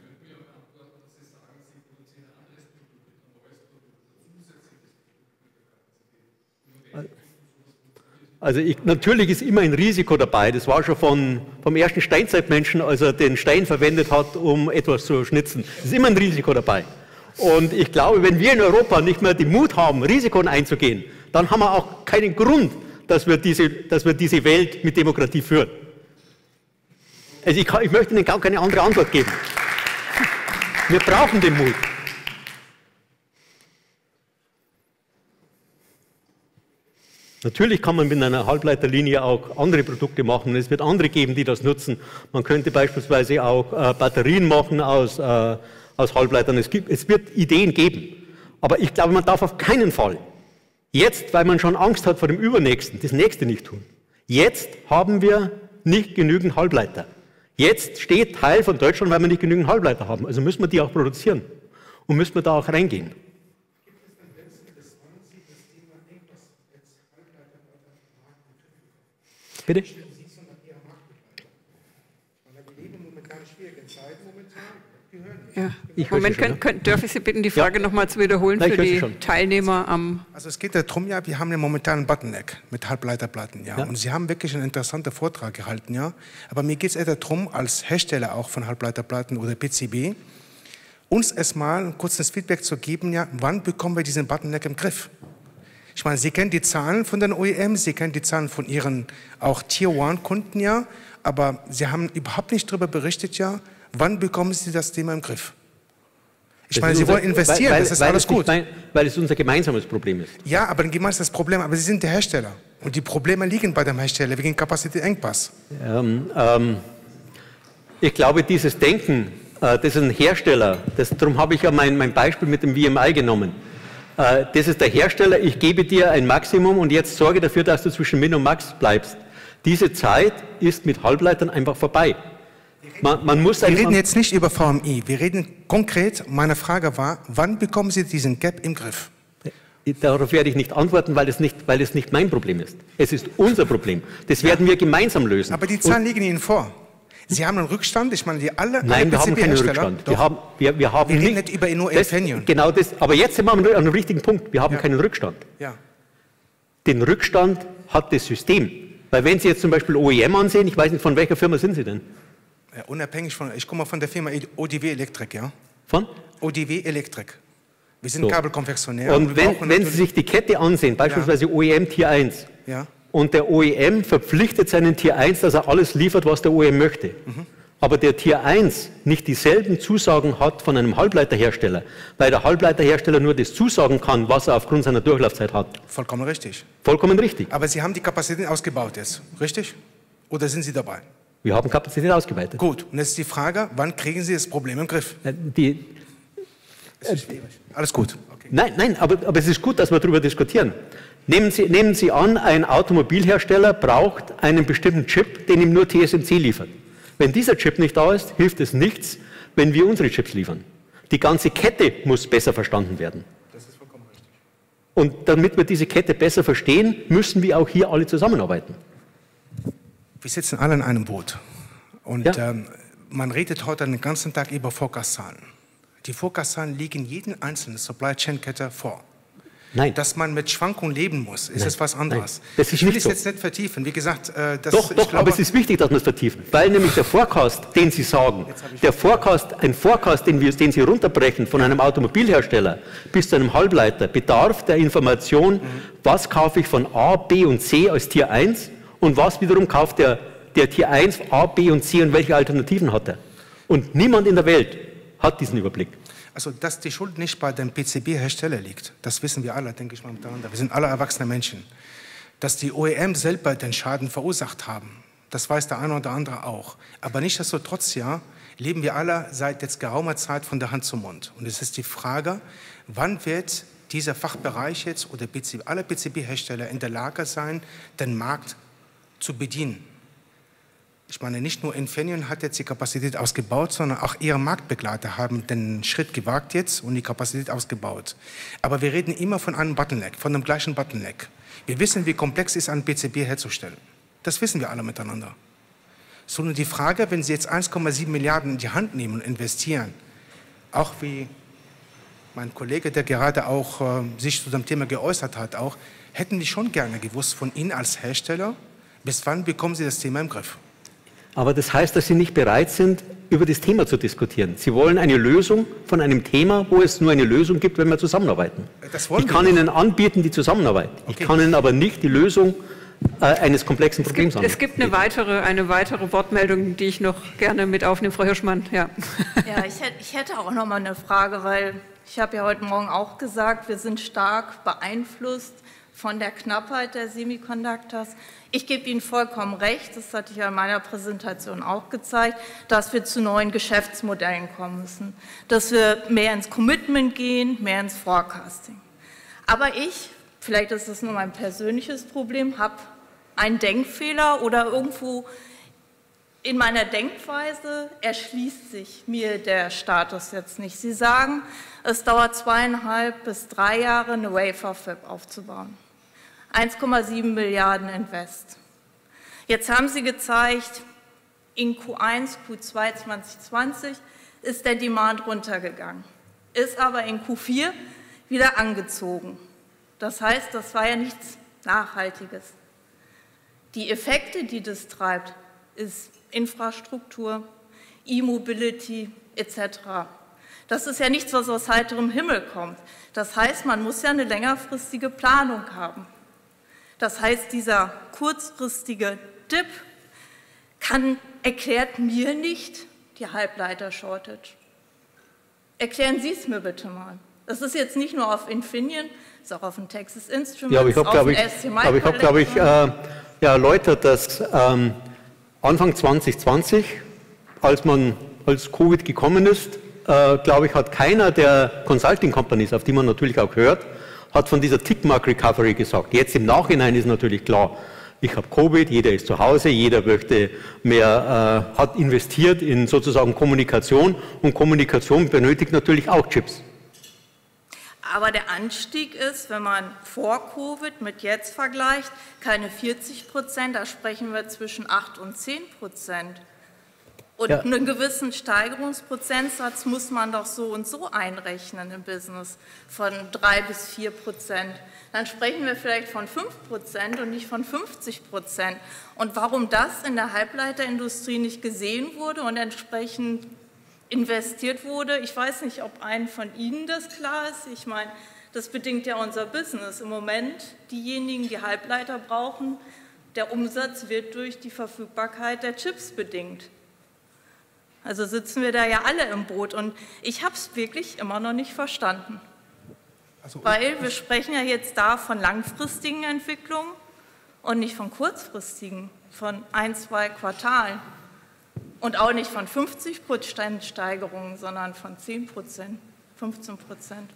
Also ich, natürlich ist immer ein Risiko dabei. Das war schon von, vom ersten Steinzeitmenschen, als er den Stein verwendet hat, um etwas zu schnitzen. Es ist immer ein Risiko dabei. Und ich glaube, wenn wir in Europa nicht mehr den Mut haben, Risiken einzugehen, dann haben wir auch keinen Grund, dass wir diese, dass wir diese Welt mit Demokratie führen. Also ich, kann, ich möchte Ihnen gar keine andere Antwort geben. Wir brauchen den Mut. Natürlich kann man mit einer Halbleiterlinie auch andere Produkte machen. Es wird andere geben, die das nutzen. Man könnte beispielsweise auch äh, Batterien machen aus, äh, aus Halbleitern. Es, gibt, es wird Ideen geben. Aber ich glaube, man darf auf keinen Fall jetzt, weil man schon Angst hat vor dem Übernächsten, das Nächste nicht tun. Jetzt haben wir nicht genügend Halbleiter. Jetzt steht Teil von Deutschland, weil wir nicht genügend Halbleiter haben. Also müssen wir die auch produzieren und müssen wir da auch reingehen. Bitte? Ja. Ich Moment, könnt, könnt, darf ich Sie bitten, die Frage ja. nochmal zu wiederholen Nein, für die Teilnehmer am... Also es geht darum, ja, wir haben ja momentan einen Bottleneck mit Halbleiterplatten, ja. ja. Und Sie haben wirklich einen interessanten Vortrag gehalten, ja. Aber mir geht es eher darum, als Hersteller auch von Halbleiterplatten oder P C B, uns erstmal ein kurzes Feedback zu geben, ja, wann bekommen wir diesen Bottleneck im Griff? Ich meine, Sie kennen die Zahlen von den O E Ms, Sie kennen die Zahlen von Ihren auch Tier-One-Kunden, ja. Aber Sie haben überhaupt nicht darüber berichtet, ja, wann bekommen Sie das Thema im Griff? Ich das meine, Sie unser, wollen investieren, weil, das ist alles gut. Mein, weil es unser gemeinsames Problem ist. Ja, aber ein gemeinsames Problem, aber Sie sind der Hersteller. Und die Probleme liegen bei dem Hersteller wegen Kapazitätsengpass. Ähm, ähm, ich glaube, dieses Denken, äh, das ist ein Hersteller, das, darum habe ich ja mein, mein Beispiel mit dem V M I genommen. Äh, das ist der Hersteller, ich gebe dir ein Maximum und jetzt sorge dafür, dass du zwischen Min und Max bleibst. Diese Zeit ist mit Halbleitern einfach vorbei. Man, man muss wir reden jetzt nicht über V M I, wir reden konkret, meine Frage war, wann bekommen Sie diesen Gap im Griff? Darauf werde ich nicht antworten, weil es nicht, weil es nicht mein Problem ist. Es ist unser Problem. Das werden wir gemeinsam lösen. Aber die Zahlen Und liegen Ihnen vor. Sie haben einen Rückstand, ich meine, die alle Nein, alle wir haben keinen Rückstand. Wir haben, wir, wir haben wir reden nicht, nicht über nur Infineon. Genau das, aber jetzt sind wir an einem richtigen Punkt. Wir haben ja. keinen Rückstand. Ja. Den Rückstand hat das System. Weil wenn Sie jetzt zum Beispiel O E M ansehen, ich weiß nicht, von welcher Firma sind Sie denn? Ja, unabhängig von, ich komme von der Firma O D W Electric, ja? Von? O D W Electric. Wir sind so. Kabelkonfektionär. Und, und wenn, wenn Sie sich die Kette ansehen, beispielsweise ja. O E M Tier eins, ja. und der O E M verpflichtet seinen Tier eins, dass er alles liefert, was der O E M möchte. Mhm. Aber der Tier eins nicht dieselben Zusagen hat von einem Halbleiterhersteller, weil der Halbleiterhersteller nur das zusagen kann, was er aufgrund seiner Durchlaufzeit hat. Vollkommen richtig. Vollkommen richtig. Aber Sie haben die Kapazität ausgebaut jetzt, richtig? Oder sind Sie dabei? Wir haben Kapazität ausgeweitet. Gut, und jetzt ist die Frage, wann kriegen Sie das Problem im Griff? Die, äh, Alles gut. Okay. Nein, nein, aber, aber es ist gut, dass wir darüber diskutieren. Nehmen Sie, nehmen Sie an, ein Automobilhersteller braucht einen bestimmten Chip, den ihm nur T S M C liefert. Wenn dieser Chip nicht da ist, hilft es nichts, wenn wir unsere Chips liefern. Die ganze Kette muss besser verstanden werden. Das ist vollkommen richtig. Und damit wir diese Kette besser verstehen, müssen wir auch hier alle zusammenarbeiten. Wir sitzen alle in einem Boot. Und ja. ähm, man redet heute den ganzen Tag über Forecast-Zahlen. Die Forecast-Zahlen liegen jeden einzelnen Supply-Chain-Kette vor. Nein. Dass man mit Schwankungen leben muss, ist es was anderes. Das ist ich will nicht es so. jetzt nicht vertiefen. Wie gesagt, äh, das, doch, doch, glaube, aber es ist wichtig, dass wir es vertiefen. Weil nämlich der Forecast, den Sie sagen, der Forecast, ein Forecast, den, wir, den Sie runterbrechen von einem Automobilhersteller bis zu einem Halbleiter, bedarf der Information, mhm. was kaufe ich von A, B und C als Tier eins und was wiederum kauft der, der Tier eins, A, B und C und welche Alternativen hat er. Und niemand in der Welt hat diesen Überblick. Also, dass die Schuld nicht bei dem P C B-Hersteller liegt, das wissen wir alle, denke ich mal miteinander. Wir sind alle erwachsene Menschen. Dass die O E M selber den Schaden verursacht haben, das weiß der eine oder andere auch. Aber nichtsdestotrotz, ja, leben wir alle seit jetzt geraumer Zeit von der Hand zum Mund. Und es ist die Frage, wann wird dieser Fachbereich jetzt oder P C B, alle P C B-Hersteller in der Lage sein, den Markt zu bedienen? Ich meine, nicht nur Infineon hat jetzt die Kapazität ausgebaut, sondern auch ihre Marktbegleiter haben den Schritt gewagt jetzt und die Kapazität ausgebaut. Aber wir reden immer von einem Bottleneck, von dem gleichen Bottleneck. Wir wissen, wie komplex es ist, einen P C B herzustellen. Das wissen wir alle miteinander. Sondern die Frage, wenn Sie jetzt eins Komma sieben Milliarden in die Hand nehmen und investieren, auch wie mein Kollege, der gerade auch äh, sich zu dem Thema geäußert hat, auch, hätten die schon gerne gewusst von Ihnen als Hersteller, bis wann bekommen Sie das Thema im Griff? Aber das heißt, dass Sie nicht bereit sind, über das Thema zu diskutieren. Sie wollen eine Lösung von einem Thema, wo es nur eine Lösung gibt, wenn wir zusammenarbeiten. Das wollen ich kann wir Ihnen anbieten, die Zusammenarbeit. Okay. Ich kann Ihnen aber nicht die Lösung äh, eines komplexen es Problems gibt, anbieten. Es gibt eine weitere, eine weitere Wortmeldung, die ich noch gerne mit aufnehme. Frau Hirschmann, ja. Ja, ich hätte, ich hätte auch noch mal eine Frage, weil ich habe ja heute Morgen auch gesagt, wir sind stark beeinflusst von der Knappheit der Semiconductors. Ich gebe Ihnen vollkommen recht, das hatte ich ja in meiner Präsentation auch gezeigt, dass wir zu neuen Geschäftsmodellen kommen müssen, dass wir mehr ins Commitment gehen, mehr ins Forecasting. Aber ich, vielleicht ist das nur mein persönliches Problem, habe einen Denkfehler oder irgendwo in meiner Denkweise erschließt sich mir der Status jetzt nicht. Sie sagen, es dauert zweieinhalb bis drei Jahre, eine Wafer-Fab aufzubauen. eins Komma sieben Milliarden Invest. Jetzt haben Sie gezeigt, in Q eins, Q zwei zwanzig zwanzig ist der Demand runtergegangen, ist aber in Q vier wieder angezogen. Das heißt, das war ja nichts Nachhaltiges. Die Effekte, die das treibt, ist Infrastruktur, E-Mobility et cetera. Das ist ja nichts, was aus heiterem Himmel kommt. Das heißt, man muss ja eine längerfristige Planung haben. Das heißt, dieser kurzfristige Dip kann, erklärt mir nicht die Halbleiter-Shortage. Erklären Sie es mir bitte mal. Das ist jetzt nicht nur auf Infineon, ist auch auf dem Texas Instruments, ja, aber ich habe, glaube ich, aber ich, hab, glaube ich äh, ja, erläutert, dass ähm, Anfang zwanzig zwanzig, als man als Covid gekommen ist, äh, glaube ich, hat keiner der Consulting Companies, auf die man natürlich auch hört, hat von dieser Tick-Mark Recovery gesagt. Jetzt im Nachhinein ist natürlich klar, ich habe Covid, jeder ist zu Hause, jeder möchte mehr, äh, hat investiert in sozusagen Kommunikation und Kommunikation benötigt natürlich auch Chips. Aber der Anstieg ist, wenn man vor Covid mit jetzt vergleicht, keine vierzig Prozent, da sprechen wir zwischen acht und zehn Prozent. Und ja, einen gewissen Steigerungsprozentsatz muss man doch so und so einrechnen im Business, von drei bis vier Prozent. Dann sprechen wir vielleicht von fünf Prozent und nicht von fünfzig Prozent. Und warum das in der Halbleiterindustrie nicht gesehen wurde und entsprechend investiert wurde, ich weiß nicht, ob einem von Ihnen das klar ist. Ich meine, das bedingt ja unser Business. Im Moment, diejenigen, die Halbleiter brauchen, der Umsatz wird durch die Verfügbarkeit der Chips bedingt. Also sitzen wir da ja alle im Boot und ich habe es wirklich immer noch nicht verstanden. Also, weil wir sprechen ja jetzt da von langfristigen Entwicklungen und nicht von kurzfristigen, von ein, zwei Quartalen. Und auch nicht von fünfzig Prozent Steigerungen, sondern von zehn Prozent, fünfzehn Prozent.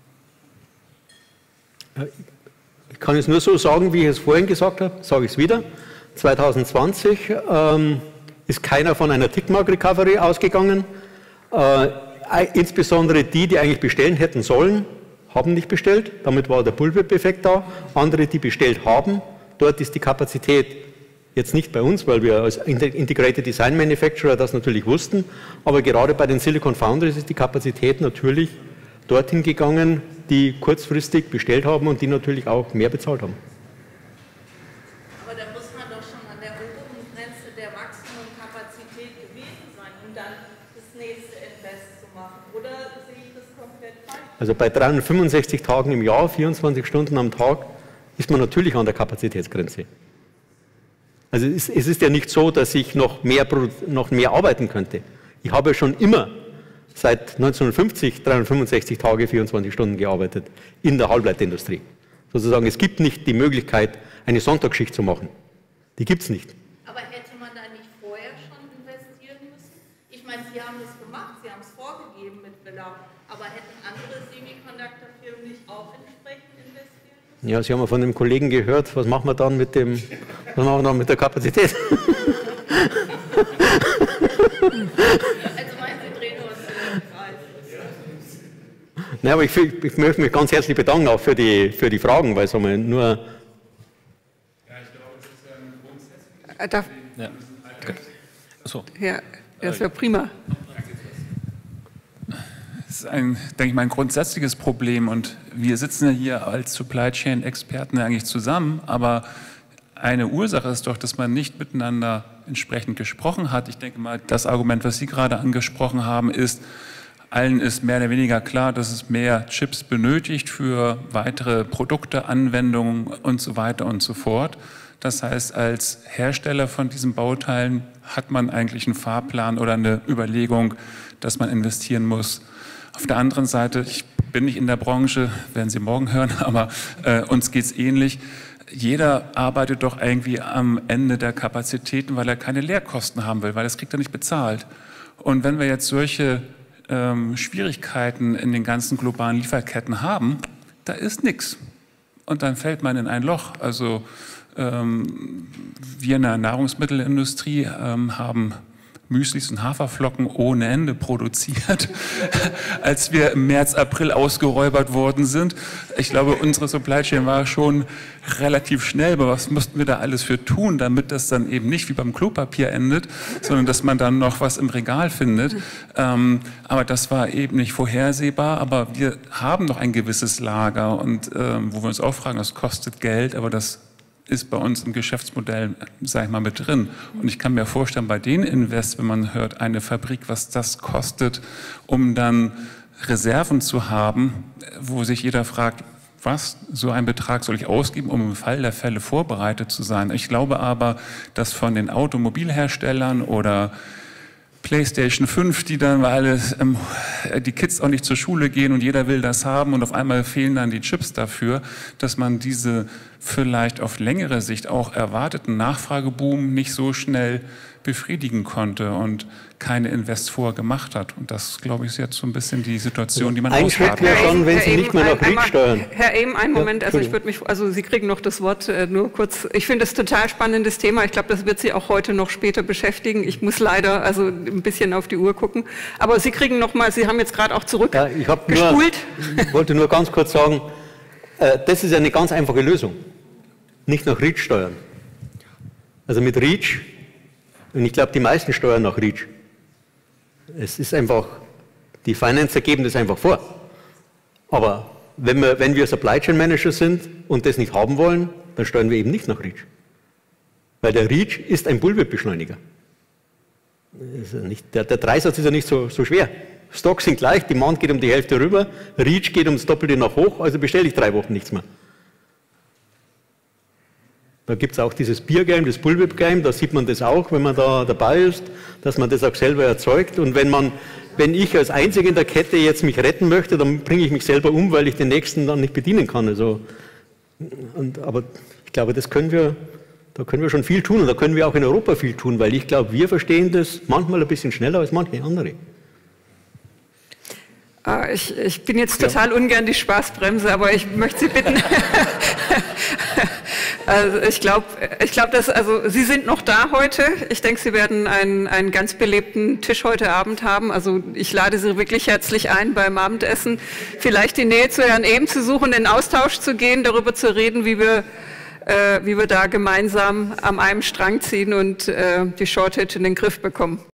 Ich kann es nur so sagen, wie ich es vorhin gesagt habe, sage ich es wieder. zwanzig zwanzig ähm, ist keiner von einer Tick-Mark-Recovery ausgegangen. Äh, insbesondere die, die eigentlich bestellen hätten sollen, haben nicht bestellt. Damit war der Bullwhip-Effekt da. Andere, die bestellt haben, dort ist die Kapazität jetzt nicht bei uns, weil wir als Integrated Design Manufacturer das natürlich wussten, aber gerade bei den Silicon Foundries ist die Kapazität natürlich dorthin gegangen, die kurzfristig bestellt haben und die natürlich auch mehr bezahlt haben. Aber da muss man doch schon an der oberen Grenze der Maximumkapazität gewesen sein, um dann das nächste Invest zu machen. Oder sehe ich das komplett falsch? Also bei dreihundertfünfundsechzig Tagen im Jahr, vierundzwanzig Stunden am Tag, ist man natürlich an der Kapazitätsgrenze. Also es ist ja nicht so, dass ich noch mehr, noch mehr arbeiten könnte. Ich habe schon immer seit neunzehnhundertfünfzig dreihundertfünfundsechzig Tage, vierundzwanzig Stunden gearbeitet in der Halbleiterindustrie. Sozusagen, es gibt nicht die Möglichkeit, eine Sonntagsschicht zu machen. Die gibt es nicht. Aber hätte man da nicht vorher schon investieren müssen? Ich meine, Sie haben das gemacht, Sie haben es vorgegeben mit Villa, aber hätten andere Semiconductor-Firmen nicht auch entsprechend investiert? Ja, Sie haben ja von dem Kollegen gehört, was machen wir dann mit dem, was machen wir dann mit der Kapazität? Also meinen Sie, drehen wir uns in den Kreis? Nein, aber ich, ich möchte mich ganz herzlich bedanken auch für die, für die Fragen, weil es nur... Ja, ich glaube, es ist ein grundsätzliches ja. So. Ja, das wäre prima. Das ist ein, denke ich mal, ein grundsätzliches Problem und wir sitzen ja hier als Supply Chain Experten eigentlich zusammen, aber eine Ursache ist doch, dass man nicht miteinander entsprechend gesprochen hat. Ich denke mal, das Argument, was Sie gerade angesprochen haben, ist, allen ist mehr oder weniger klar, dass es mehr Chips benötigt für weitere Produkte, Anwendungen und so weiter und so fort. Das heißt, als Hersteller von diesen Bauteilen hat man eigentlich einen Fahrplan oder eine Überlegung, dass man investieren muss. Auf der anderen Seite, ich bin nicht in der Branche, werden Sie morgen hören, aber äh, uns geht es ähnlich. Jeder arbeitet doch irgendwie am Ende der Kapazitäten, weil er keine Lehrkosten haben will, weil das kriegt er nicht bezahlt. Und wenn wir jetzt solche ähm, Schwierigkeiten in den ganzen globalen Lieferketten haben, da ist nichts. Und dann fällt man in ein Loch. Also ähm, wir in der Nahrungsmittelindustrie ähm, haben Müslis und Haferflocken ohne Ende produziert, als wir im März, April ausgeräubert worden sind. Ich glaube, unsere Supply Chain war schon relativ schnell, aber was mussten wir da alles für tun, damit das dann eben nicht wie beim Klopapier endet, sondern dass man dann noch was im Regal findet. Ähm, aber das war eben nicht vorhersehbar, aber wir haben noch ein gewisses Lager und ähm, wo wir uns auch fragen, das kostet Geld, aber das ist bei uns im Geschäftsmodell, sage ich mal, mit drin. Und ich kann mir vorstellen, bei den Invest, wenn man hört, eine Fabrik, was das kostet, um dann Reserven zu haben, wo sich jeder fragt, was, so einen Betrag soll ich ausgeben, um im Fall der Fälle vorbereitet zu sein. Ich glaube aber, dass von den Automobilherstellern oder PlayStation fünf, die dann, weil alles, ähm, die Kids auch nicht zur Schule gehen und jeder will das haben und auf einmal fehlen dann die Chips dafür, dass man diese vielleicht auf längere Sicht auch erwarteten Nachfrageboom nicht so schnell befriedigen konnte und keine Invest vorher gemacht hat. Und das, glaube ich, ist jetzt so ein bisschen die Situation, die man aushalten kann. Schon, wenn Herr Sie Ehm, nicht mehr nach Krieg steuern. Herr Ehm, einen Moment, ja, also ich würde mich, also Sie kriegen noch das Wort, äh, nur kurz. Ich finde es total spannendes Thema. Ich glaube, das wird Sie auch heute noch später beschäftigen. Ich muss leider also ein bisschen auf die Uhr gucken. Aber Sie kriegen noch mal, Sie haben jetzt gerade auch zurück ja, ich hab gespult. Nur, ich wollte nur ganz kurz sagen, äh, das ist eine ganz einfache Lösung. Nicht nach REACH steuern. Also mit REACH, und ich glaube, die meisten steuern nach REACH. Es ist einfach, die Financer geben das einfach vor. Aber wenn wir, wenn wir Supply Chain Manager sind und das nicht haben wollen, dann steuern wir eben nicht nach REACH. Weil der REACH ist ein Bullwhip-Beschleuniger. Der, der Dreisatz ist ja nicht so, so schwer. Stocks sind gleich, Demand geht um die Hälfte rüber, REACH geht ums Doppelte nach hoch, also bestelle ich drei Wochen nichts mehr. Da gibt es auch dieses Bier-Game, das Bullwhip-Game, da sieht man das auch, wenn man da dabei ist, dass man das auch selber erzeugt. Und wenn man, wenn ich als Einziger in der Kette jetzt mich retten möchte, dann bringe ich mich selber um, weil ich den Nächsten dann nicht bedienen kann. Also, und, aber ich glaube, das können wir, da können wir schon viel tun und da können wir auch in Europa viel tun, weil ich glaube, wir verstehen das manchmal ein bisschen schneller als manche andere. Ich, ich bin jetzt total ja. ungern die Spaßbremse, aber ich möchte Sie bitten. Also ich glaube, ich glaub, dass also Sie sind noch da heute. Ich denke, Sie werden einen, einen ganz belebten Tisch heute Abend haben. Also ich lade Sie wirklich herzlich ein, beim Abendessen vielleicht die Nähe zu Herrn Ehm zu suchen, in Austausch zu gehen, darüber zu reden, wie wir, äh, wie wir da gemeinsam an einem Strang ziehen und äh, die Shortage in den Griff bekommen.